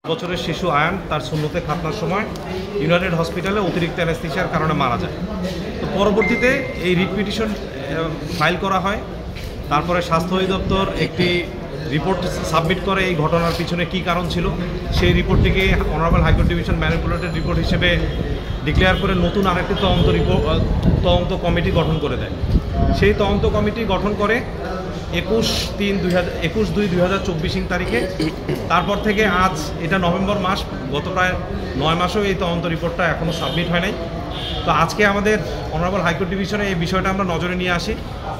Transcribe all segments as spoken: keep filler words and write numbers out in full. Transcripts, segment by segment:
বছরের শিশু আয়ান তার সুন্নতে খাতনার সময় ইউনাইটেড হসপিটালে অতিরিক্ত অ্যানেস্থেসিয়ার কারণে মারা যায়। তো পরবর্তীতে এই রিট পিটিশন ফাইল করা হয়। তারপরে স্বাস্থ্য অধিদপ্তর একটি রিপোর্ট সাবমিট করে এই ঘটনার পিছনে কী কারণ ছিল সেই রিপোর্টটিকে honourable high court division manipulated report হিসেবে ডিক্লেয়ার করে নতুন আরেকটি তদন্ত রিপোর্ট তদন্ত কমিটি গঠন করে দেয়। সেই তদন্ত কমিটি গঠন করে একুশ তিন দুই হাজার একুশ দুই দুই হাজার চব্বিশ তারিখে। তারপর থেকে আজ এটা নভেম্বর মাস, গত প্রায় নয় মাসেও এই তদন্ত রিপোর্টটা এখনও সাবমিট হয় নাই। তো আজকে আমাদের অনারেবল হাইকোর্ট ডিভিশনে এই বিষয়টা আমরা নজরে নিয়ে আসি।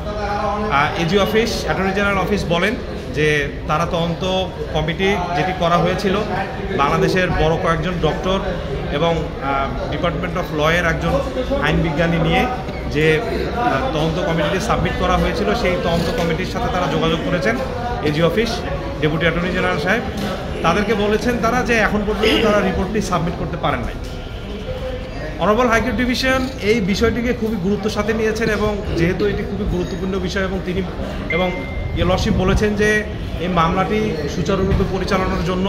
AG office, attorney general office বলেন যে তারা তদন্ত কমিটি যেটি করা হয়েছিল বাংলাদেশের বড় কয়েকজন ডক্টর এবং ডিপার্টমেন্ট অফ লয়ের একজন আইন বিজ্ঞানী নিয়ে যে তদন্ত কমিটিটি সাবমিট করা হয়েছিল সেই তদন্ত কমিটির সাথে তারা যোগাযোগ করেছেন। AG office, deputy attorney general সাহেব তাদেরকে বলেছেন তারা যে এখন পর্যন্ত তারা রিপোর্টটি সাবমিট করতে পারেন নাই। অনারেবল হাইকোর্ট ডিভিশন এই বিষয়টিকে খুবই গুরুত্বের সাথে নিয়েছেন এবং যেহেতু এটি খুবই গুরুত্বপূর্ণ বিষয় এবং তিনি এবং লর্ডশিপ বলেছেন যে এই মামলাটি সুচারুরূপে পরিচালনার জন্য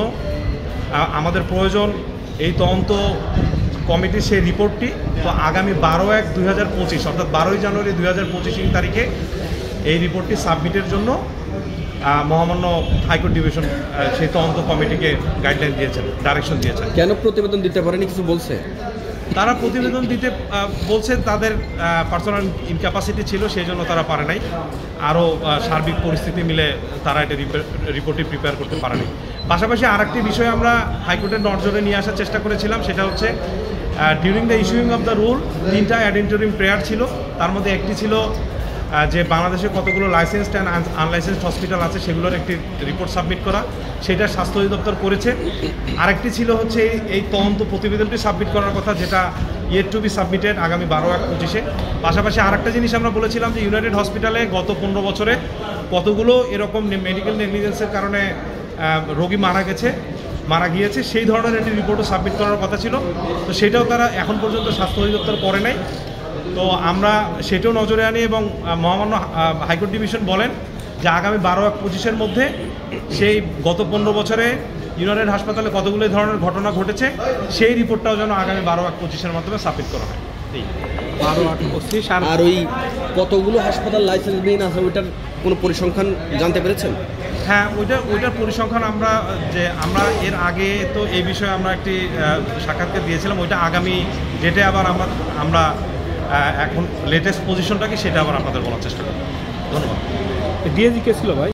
আমাদের প্রয়োজন এই তদন্ত কমিটির সেই রিপোর্টটি। তো আগামী বারো এক দুই হাজার পঁচিশ অর্থাৎ বারোই জানুয়ারি দুই হাজার পঁচিশ তারিখে এই রিপোর্টটি সাবমিটের জন্য মহামান্য হাইকোর্ট ডিভিশন সেই তদন্ত কমিটিকে গাইডলাইন দিয়েছেন, ডাইরেকশন দিয়েছেন। কেন প্রতিবেদন দিতে পারেনি কিছু বলছে? তারা প্রতিবেদন দিতে বলছেন তাদের পার্সোনাল ইনক্যাপাসিটি ছিল, সেই জন্য তারা পারে নাই। আরও সার্বিক পরিস্থিতি মিলে তারা এটা রিপোর্টটি প্রিপেয়ার করতে পারেনি। পাশাপাশি আর একটি বিষয় আমরা হাইকোর্টের নজরে নিয়ে আসার চেষ্টা করেছিলাম, সেটা হচ্ছে during the issuing of the rule তিনটা অ্যাডেন্টোরিয়াম প্রেয়ার ছিল। তার মধ্যে একটি ছিল যে বাংলাদেশে কতগুলো লাইসেন্সড অ্যান্ড আনলাইসেন্সড হসপিটাল আছে সেগুলোর একটি রিপোর্ট সাবমিট করা, সেটা স্বাস্থ্য অধিদপ্তর করেছে। আরেকটি ছিল হচ্ছে এই তদন্ত প্রতিবেদনটি সাবমিট করার কথা, যেটা ইয়েট টু বি সাবমিটেড আগামী বারো এক পঁচিশে। পাশাপাশি আরেকটা জিনিস আমরা বলেছিলাম যে ইউনাইটেড হসপিটালে গত পনেরো বছরে কতগুলো এরকম মেডিকেল নেগলিজেন্সের কারণে রোগী মারা গেছে মারা গিয়েছে সেই ধরনের একটি রিপোর্টও সাবমিট করার কথা ছিল। তো সেটাও তারা এখন পর্যন্ত স্বাস্থ্য অধিদপ্তর করে নাই। তো আমরা সেটাও নজরে আনি এবং মহামান্য হাইকোর্ট ডিভিশন বলেন যে আগামী বারো এক পঁচিশের মধ্যে সেই গত পনেরো বছরে ইউনাইটেড হাসপাতালে কতগুলো ধরনের ঘটনা ঘটেছে সেই রিপোর্টটাও যেন আগামী বারো এক পঁচিশের মাধ্যমে সাবমিট করা হয়। বারো আট পঁচিশ আর ওই কতগুলো হাসপাতাল লাইসেন্সবিহীন আছে ওইটার কোনো পরিসংখ্যান জানতে পেরেছেন? হ্যাঁ, ওইটা ওইটার পরিসংখ্যান আমরা যে আমরা এর আগে তো এই বিষয়ে আমরা একটি সাক্ষাৎকার দিয়েছিলাম, ওইটা আগামী ডেটে আবার আমরা আমরা এখন লেটেস্ট পজিশনটা কি সেটা আবার আপনাদের বলার চেষ্টা করব। ধন্যবাদ। ডিএজি কে ছিল ভাই?